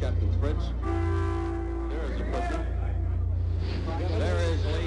Captain Fritz. There is the prisoner. There is Lee.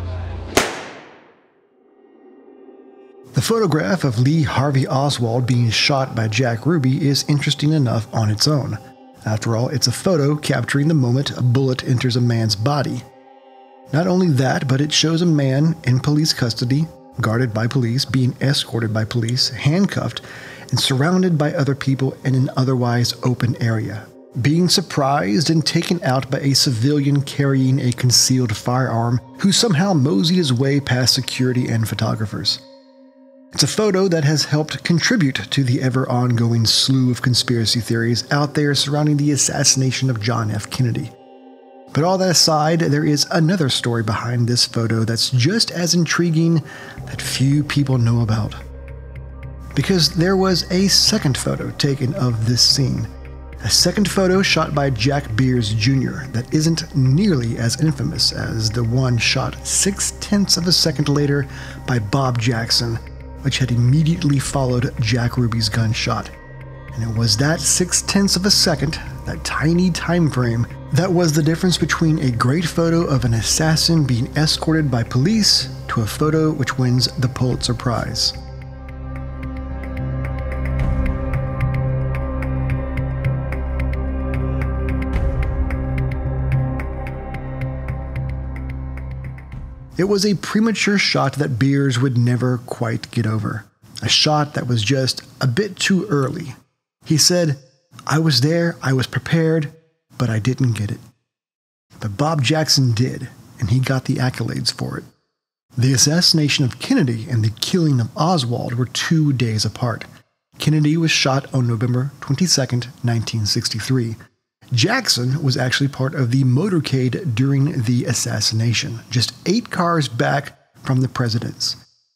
The photograph of Lee Harvey Oswald being shot by Jack Ruby is interesting enough on its own. After all, it's a photo capturing the moment a bullet enters a man's body. Not only that, but it shows a man in police custody, guarded by police, being escorted by police, handcuffed, and surrounded by other people in an otherwise open area, being surprised and taken out by a civilian carrying a concealed firearm who somehow moseyed his way past security and photographers. It's a photo that has helped contribute to the ever-ongoing slew of conspiracy theories out there surrounding the assassination of John F. Kennedy. But all that aside, there is another story behind this photo that's just as intriguing that few people know about. Because there was a second photo taken of this scene. A second photo shot by Jack Beers Jr. that isn't nearly as infamous as the one shot 0.6 of a second later by Bob Jackson, which had immediately followed Jack Ruby's gunshot. And it was that 0.6 of a second, that tiny time frame, that was the difference between a great photo of an assassin being escorted by police to a photo which wins the Pulitzer Prize. It was a premature shot that Beers would never quite get over. A shot that was just a bit too early. He said, "I was there, I was prepared, but I didn't get it." But Bob Jackson did, and he got the accolades for it. The assassination of Kennedy and the killing of Oswald were 2 days apart. Kennedy was shot on November 22, 1963. Jackson was actually part of the motorcade during the assassination, just 8 cars back from the president's.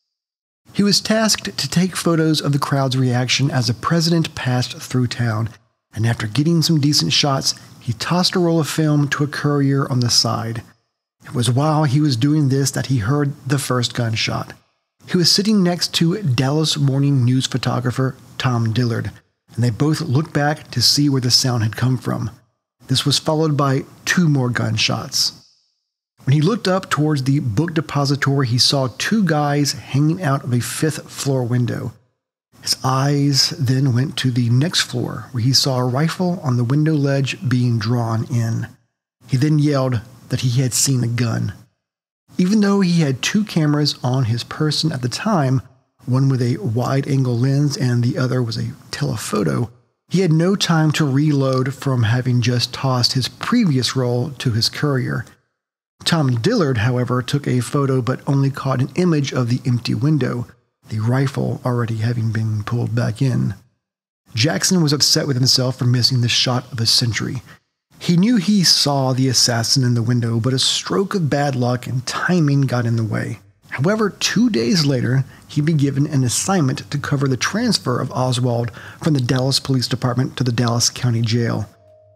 He was tasked to take photos of the crowd's reaction as the president passed through town, and after getting some decent shots, he tossed a roll of film to a courier on the side. It was while he was doing this that he heard the first gunshot. He was sitting next to Dallas Morning News photographer Tom Dillard, and they both looked back to see where the sound had come from. This was followed by 2 more gunshots. When he looked up towards the book depository, he saw 2 guys hanging out of a 5th floor window. His eyes then went to the next floor, where he saw a rifle on the window ledge being drawn in. He then yelled that he had seen a gun. Even though he had 2 cameras on his person at the time, one with a wide-angle lens and the other was a telephoto, he had no time to reload from having just tossed his previous roll to his courier. Tom Dillard, however, took a photo but only caught an image of the empty window, the rifle already having been pulled back in. Jackson was upset with himself for missing the shot of a century. He knew he saw the assassin in the window, but a stroke of bad luck and timing got in the way. However, 2 days later, he'd be given an assignment to cover the transfer of Oswald from the Dallas Police Department to the Dallas County Jail.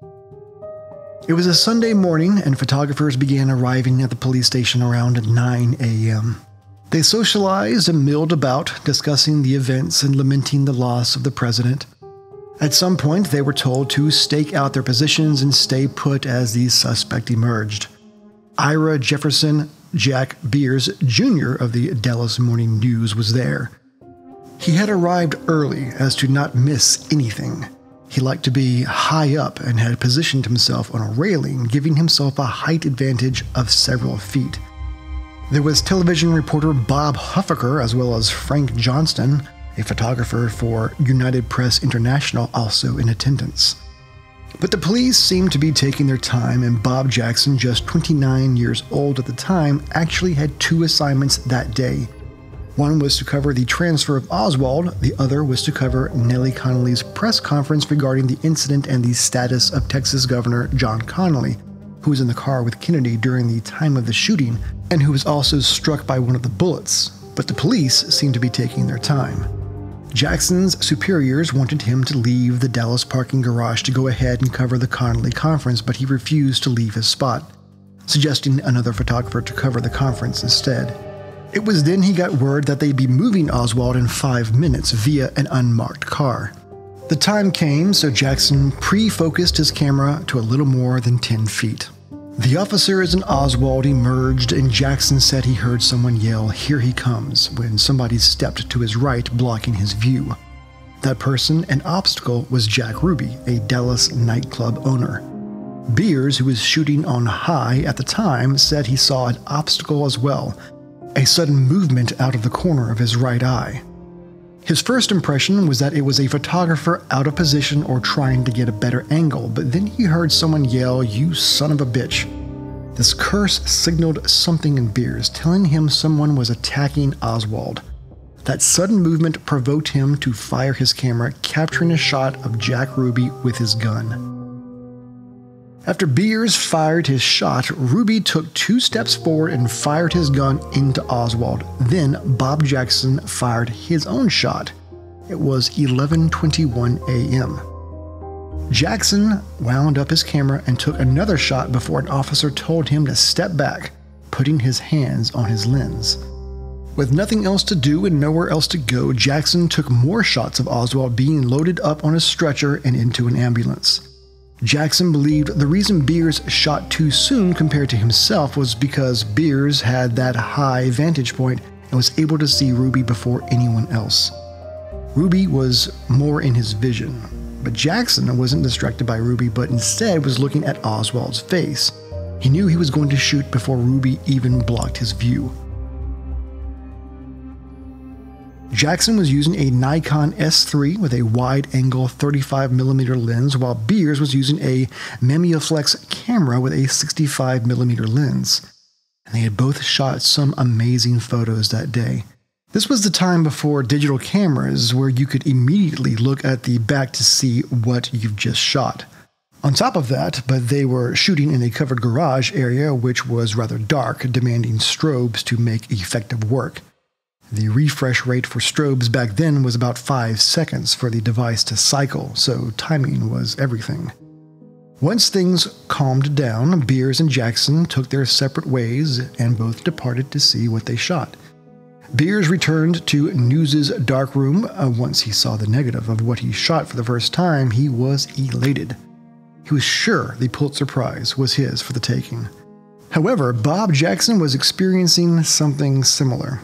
It was a Sunday morning, and photographers began arriving at the police station around 9 a.m. They socialized and milled about, discussing the events and lamenting the loss of the president. At some point, they were told to stake out their positions and stay put as the suspect emerged. Ira Jefferson Jack Beers Jr. of the Dallas Morning News was there. He had arrived early as to not miss anything. He liked to be high up and had positioned himself on a railing, giving himself a height advantage of several feet. There was television reporter Bob Huffaker as well as Frank Johnston, a photographer for United Press International, also in attendance. But the police seemed to be taking their time, and Bob Jackson, just 29 years old at the time, actually had 2 assignments that day. One was to cover the transfer of Oswald, the other was to cover Nellie Connolly's press conference regarding the incident and the status of Texas Governor John Connally, who was in the car with Kennedy during the time of the shooting, and who was also struck by one of the bullets, but the police seemed to be taking their time. Jackson's superiors wanted him to leave the Dallas parking garage to go ahead and cover the Connally conference, but he refused to leave his spot, suggesting another photographer to cover the conference instead. It was then he got word that they'd be moving Oswald in 5 minutes via an unmarked car. The time came, so Jackson pre-focused his camera to a little more than 10 feet. The officers and Oswald emerged, and Jackson said he heard someone yell, "Here he comes," when somebody stepped to his right, blocking his view. That person, an obstacle, was Jack Ruby, a Dallas nightclub owner. Beers, who was shooting on high at the time, said he saw an obstacle as well, a sudden movement out of the corner of his right eye. His first impression was that it was a photographer out of position or trying to get a better angle, but then he heard someone yell, "You son of a bitch." This curse signaled something in Beers, telling him someone was attacking Oswald. That sudden movement provoked him to fire his camera, capturing a shot of Jack Ruby with his gun. After Beers fired his shot, Ruby took 2 steps forward and fired his gun into Oswald. Then Bob Jackson fired his own shot. It was 11:21 a.m. Jackson wound up his camera and took another shot before an officer told him to step back, putting his hands on his lens. With nothing else to do and nowhere else to go, Jackson took more shots of Oswald being loaded up on a stretcher and into an ambulance. Jackson believed the reason Beers shot too soon compared to himself was because Beers had that high vantage point and was able to see Ruby before anyone else. Ruby was more in his vision, but Jackson wasn't distracted by Ruby, but instead was looking at Oswald's face. He knew he was going to shoot before Ruby even blocked his view. Jackson was using a Nikon S3 with a wide-angle 35mm lens, while Beers was using a Mimeoflex camera with a 65mm lens. And they had both shot some amazing photos that day. This was the time before digital cameras, where you could immediately look at the back to see what you've just shot. On top of that, but they were shooting in a covered garage area which was rather dark, demanding strobes to make effective work. The refresh rate for strobes back then was about 5 seconds for the device to cycle, so timing was everything. Once things calmed down, Beers and Jackson took their separate ways and both departed to see what they shot. Beers returned to News's darkroom. Once he saw the negative of what he shot for the first time, he was elated. He was sure the Pulitzer Prize was his for the taking. However, Bob Jackson was experiencing something similar.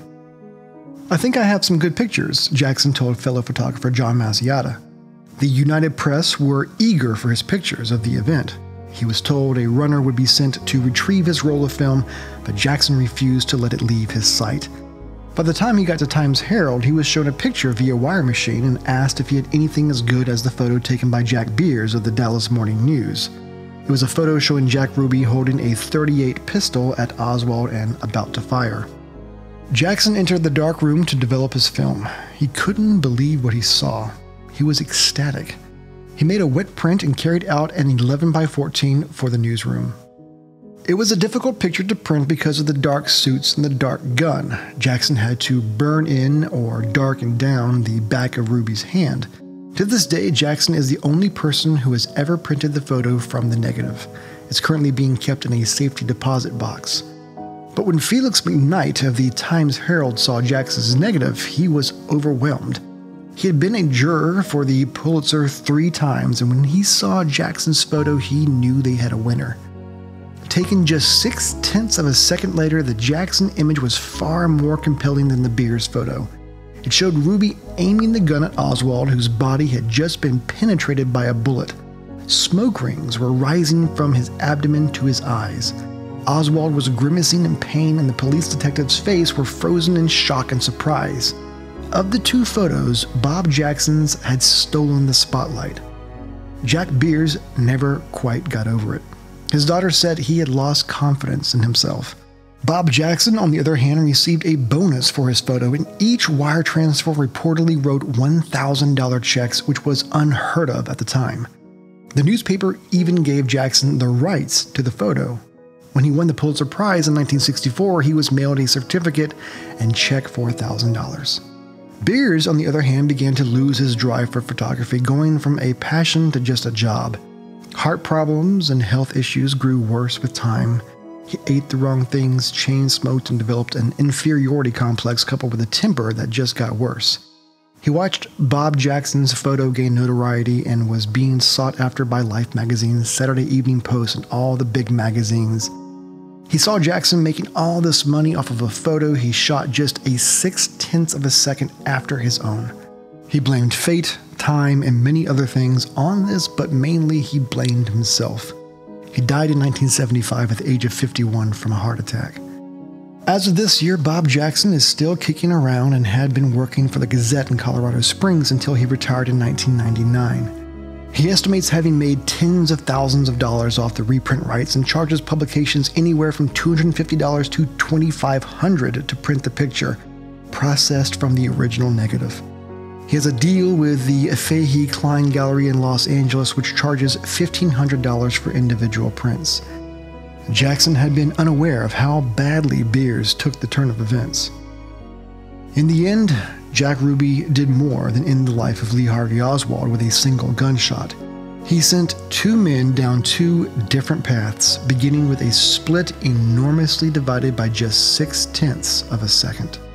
"I think I have some good pictures," Jackson told fellow photographer John Massiata. The United Press were eager for his pictures of the event. He was told a runner would be sent to retrieve his roll of film, but Jackson refused to let it leave his sight. By the time he got to Times-Herald, he was shown a picture via wire machine and asked if he had anything as good as the photo taken by Jack Beers of the Dallas Morning News. It was a photo showing Jack Ruby holding a .38 pistol at Oswald and about to fire. Jackson entered the dark room to develop his film. He couldn't believe what he saw. He was ecstatic. He made a wet print and carried out an 11x14 for the newsroom. It was a difficult picture to print because of the dark suits and the dark gun. Jackson had to burn in or darken down the back of Ruby's hand. To this day, Jackson is the only person who has ever printed the photo from the negative. It's currently being kept in a safety deposit box. But when Felix McKnight of the Times-Herald saw Jackson's negative, he was overwhelmed. He had been a juror for the Pulitzer 3 times, and when he saw Jackson's photo, he knew they had a winner. Taken just 0.6 of a second later, the Jackson image was far more compelling than the Beers photo. It showed Ruby aiming the gun at Oswald, whose body had just been penetrated by a bullet. Smoke rings were rising from his abdomen to his eyes. Oswald was grimacing in pain, and the police detective's face were frozen in shock and surprise. Of the 2 photos, Bob Jackson's had stolen the spotlight. Jack Beers never quite got over it. His daughter said he had lost confidence in himself. Bob Jackson, on the other hand, received a bonus for his photo, and each wire transfer reportedly wrote $1,000 checks, which was unheard of at the time. The newspaper even gave Jackson the rights to the photo. When he won the Pulitzer Prize in 1964, he was mailed a certificate and check for $1,000. Beers, on the other hand, began to lose his drive for photography, going from a passion to just a job. Heart problems and health issues grew worse with time. He ate the wrong things, chain smoked, and developed an inferiority complex coupled with a temper that just got worse. He watched Bob Jackson's photo gain notoriety and was being sought after by Life magazine, Saturday Evening Post, and all the big magazines. He saw Jackson making all this money off of a photo he shot just a 0.6 of a second after his own. He blamed fate, time, and many other things on this, but mainly he blamed himself. He died in 1975 at the age of 51 from a heart attack. As of this year, Bob Jackson is still kicking around and had been working for the Gazette in Colorado Springs until he retired in 1999. He estimates having made tens of thousands of dollars off the reprint rights and charges publications anywhere from $250 to $2,500 to print the picture, processed from the original negative. He has a deal with the Fahey Klein Gallery in Los Angeles, which charges $1,500 for individual prints. Jackson had been unaware of how badly Beers took the turn of events. In the end, Jack Ruby did more than end the life of Lee Harvey Oswald with a single gunshot. He sent two men down two different paths, beginning with a split enormously divided by just 0.6 of a second.